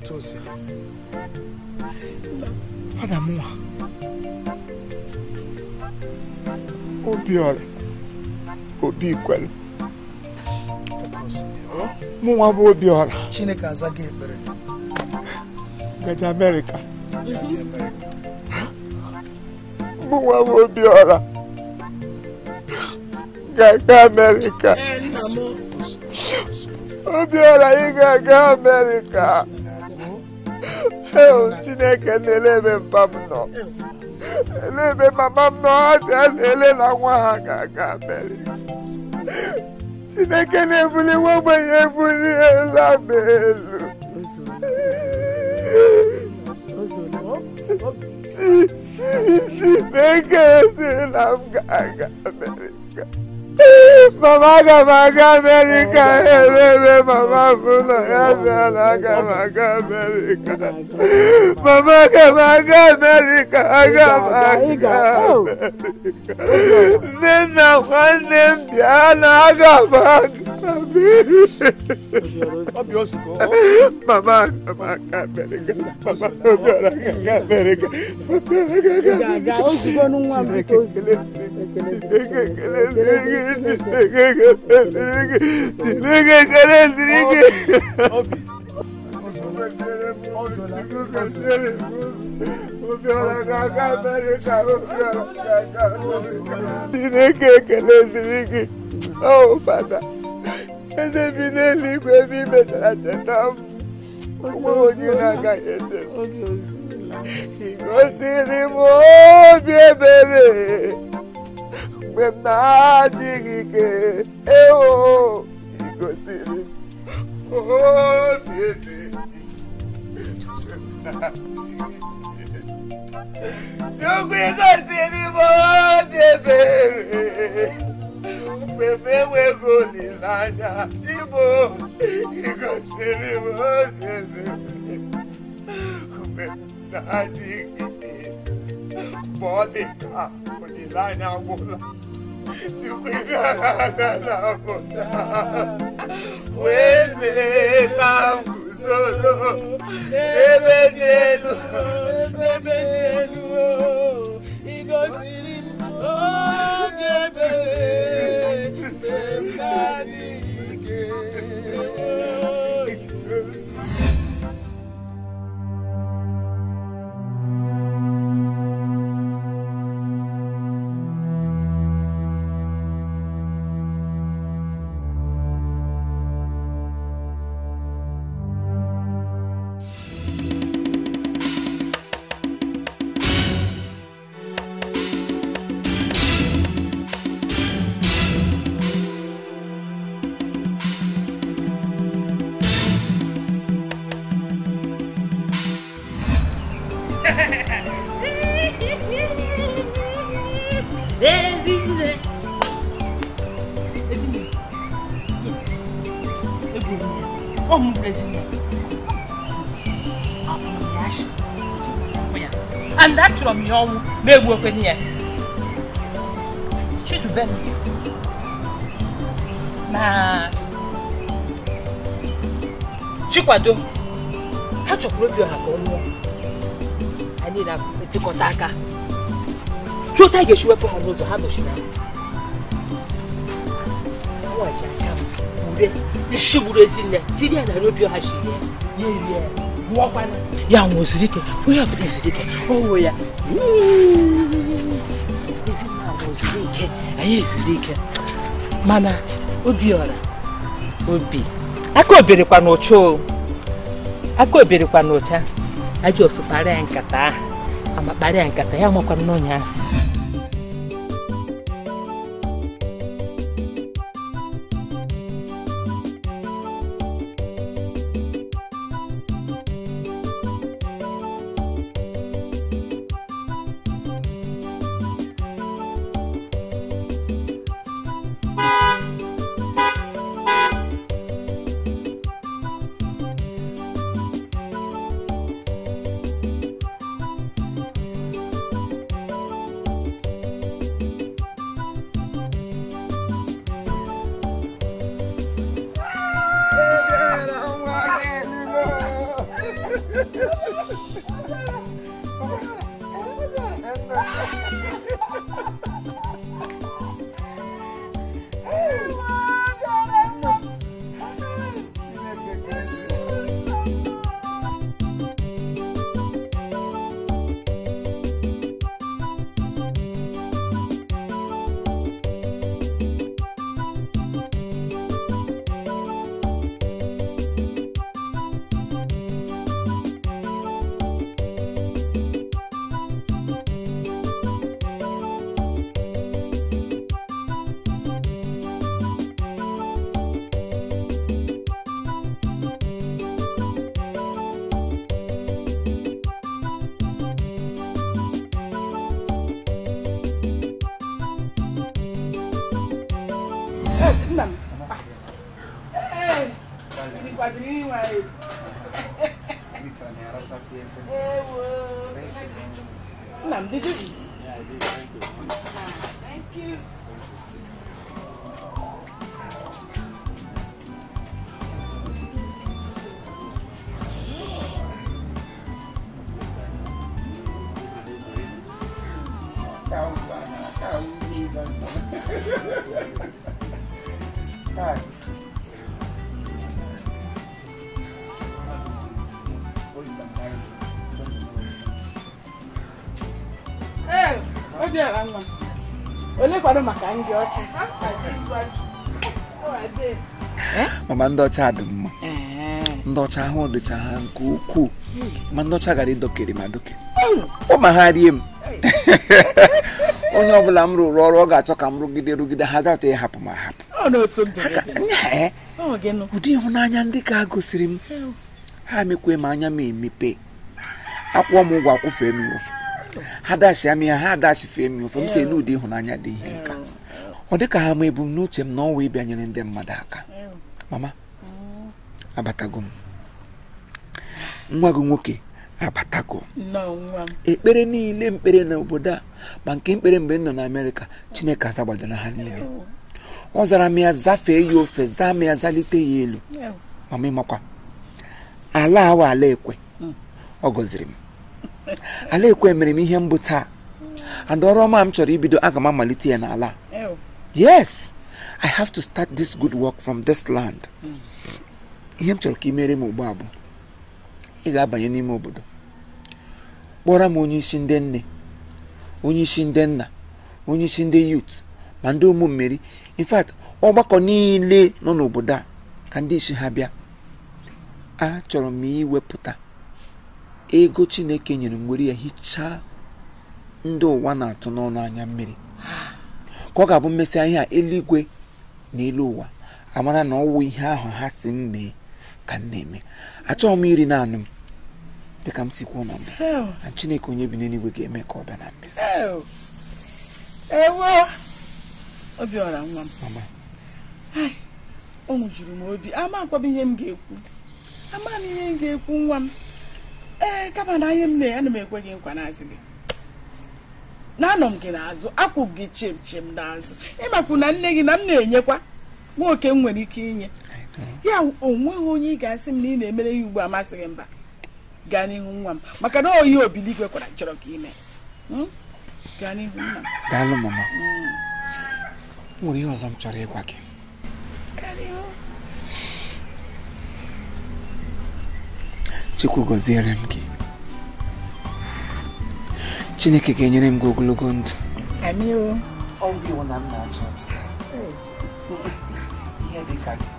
tosi. Father Mua. Obiora. Obi kwelu. Mua bụ Obiora. Chineke azaga ekpere. Gaja America. Mua bụ Obiora. Gaga America. Obiora ị ga-aga America. Chineke na-elebe mpa m nọ. Elebe mama m nọ abịa na-ele na nwa ha ga-aga America. Chineke na-ebuli nwa ogbenye ebuli elu elu. Si Chineke si na m ga-aga America. Mama ga-aga America, mama funa ya aga America. Mama ga-aga America, aga America. Nena nwanne m bịa na aga Mama ga America. Mama ga America. Oh, Father, as a binelli, we better at the time. Oh, you not got it. He goes in him, oh, baby. When not digging, oh, he goes in him, oh, baby. You will go see him, oh, baby. When we go in Lana, Timo, he goes in him, oh, baby. When not digging, body car, when the line out. When me come solo, Ebedelu, he goes in, oh, And that's from your may work in here. She's very ma Chikwado, how to prove you have one more? I need a tikotaka. Chota get you up on those have a she would in there. Tidia and I hope you have she there. Yeah. Walk on. Young was Ricky. We have this Ricky. Oh, yeah. Was Ricky. I is Ricky. Mana, Obiora. Obi. I could be the Panocho. I could be the Panota. I just Parankata. I'm a Parankata. I'm a Panonia. Ma'am, did you eat? Yeah, I did. Thank you. Thank you. Hey, what do you want? Only for the macan, Mama ndocha dị mma. Ndocha ahụ dịcha ha nke ukwuu. Ma ndocha gara idokere ma doke. Ụma ha rie m. Onye ọbụla m rụrụ ọrụ ọ ga-achọ ka m rụgide ha data ịhapụ ma hapụ. Ụdị ịhụnanya ndị ka gosiri m ha mekwe m anya m emepe. Akwụọ m ụgwọ akwụfe m ofe. Ha dashi amị ha dashi fe m ofe m sị n'ụdị ịhụnanya dị ihe nka. Ọ dị ka ha ma ebumnuche m na ọnwa ịbịanyere ndị mmadụ aka. Mama, abatago m. Nwa gị nwoke abatago. Ekpere niile mkpere n'obodo a ma nke mkpere mgbe m nọ na Amerịka Chineke azagbadoro ha niile. Ọ zara m ya zafee ya ofe zaa m ya zalite ya elu. Mama ịmakwa ala awa ala ekwe ọ gọziri m. Ala ekwe mere m ihe mbụ taa. And ọrụ ọma m chọrọ ibido aga m amalite ya n'ala. Yes, I have to start this good work from this land. Ihe m chọrọ ka imere m ugbu a bụ ị ga-abanye n'ime obodo. Kpọrọ m onye isi ndị nne, onye isi ndị nna, onye isi ndị youth, ma ndị ụmụ mmeri. In fact, ọgbakọ niile nọ n'obodo a ka ndị isi ha bịa. Achọrọ m iwepụta ego Chineke nyere m were ya hichaa ndị ụwa na-atụ n'ọnụ anya mmiri. Ka ọ ga-abụ mmesịa ihe a eluigwe na elu ụwa amara na ọwụ ihe ahụ ha si m mee ka m na-eme. Achọghị m iri naanị m dịka m si kwuo na mbụ. Chineke onye bi n'eluigwe ga-eme ka ọ bịa na mmeso. Ewo Obiora nwa m. Mama. O juru m obi. Amakwa ihe m ga-ekwu. Ama m ihe m ga-ekwu nwa m. Kama na ihe m na ana m ekwe gị nkwa n'azụ gị. Na-anọ m gị n'azụ, akwụ gị chim n'azụ. Ịmakwu na nne gị na m na-enyekwa nwoke m nwere ike inye. Ya onweghị onye ị ga-asị m na ị na-emere ya ugbu amasịghị mba. Gaa n'ihu nwa m. Maka na oyi obiligwe kwara chọrọ ka ime. Gaa n'ihu nwa m. Daalụ mama. Nwere ihe ọzọ m chọrọ ịgwa gị. Gaa n'ihu. Chukwu gọziere m gị. Chineke ga-enyere m gị ogologo ndụ. Amio. Ọ bụ iwu na m na-achọ ihe dị ka gị.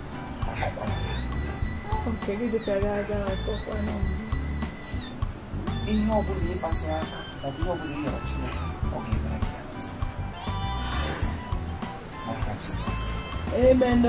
Ihe ọ bụla ịkpasị aka ọ bụ ihe ọ bụla ịyọrọ Chineke ọ ga-emere gị. N'aha Jizọs. Amen.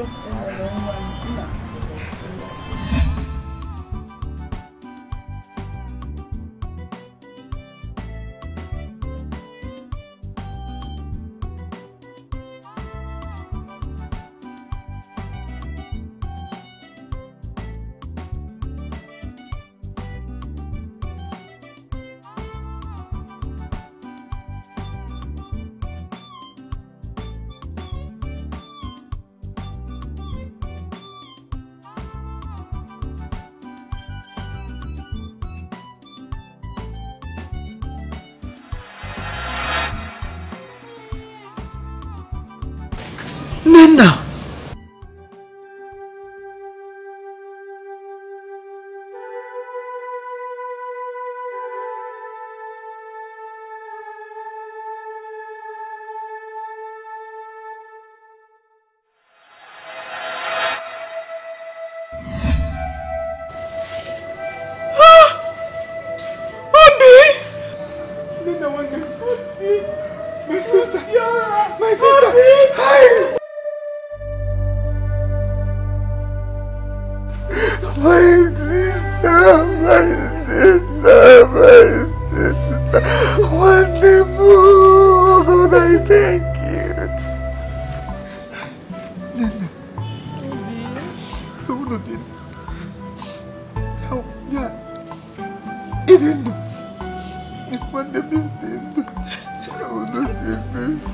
Nena.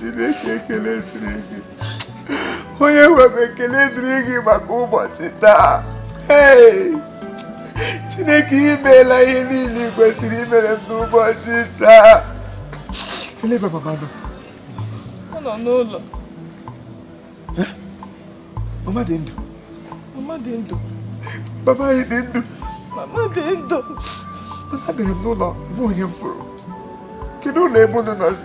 Chineke ekele dịrị gị. Onye nwe m ekele dịrị gị maka ụbọchị taa. Hey! Chineke imeela ihe niile ị kwesịrị imere m n'ụbọchị taa. Elebe mama nọ. Ọ nọ n'ụlọ. Mama dị ndụ. Mama dị ndụ. Mama anyị dị ndụ. Mama dị ndụ. Abịara m n'ụlọ mgbe onye m fụrụ. Kedu ụlọ ebe unu nọzi?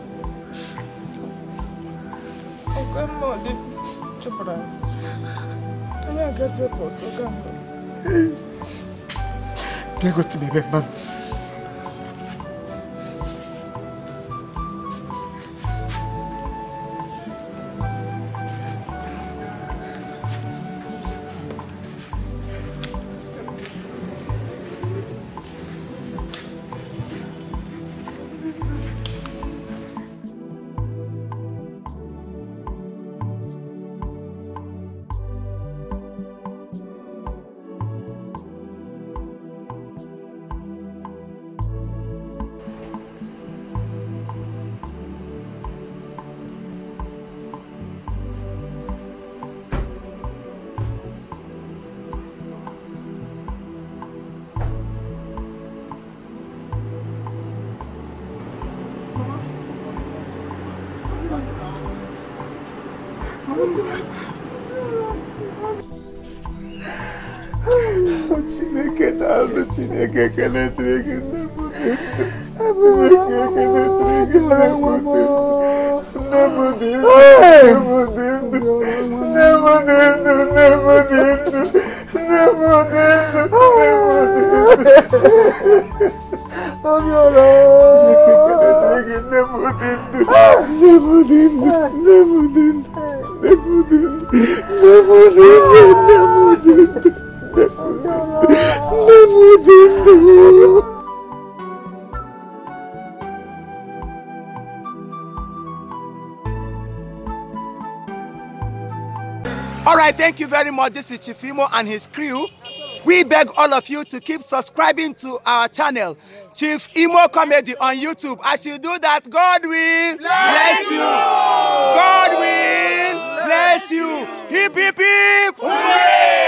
Ọkwa mma ọ dị chụpụrụ anyị. Anyị agazi pọt ọga mbụ. Bịa gosi m ebe mmanụ. Chineke na-alụ Chineke ekele dịrị gị nne m dị All right, thank you very much. This is Chief Imo and his crew. We beg all of you to keep subscribing to our channel, Chief Imo Comedy on YouTube. As you do that, God will bless you. God will bless you. Hip, hip, hip. Hooray!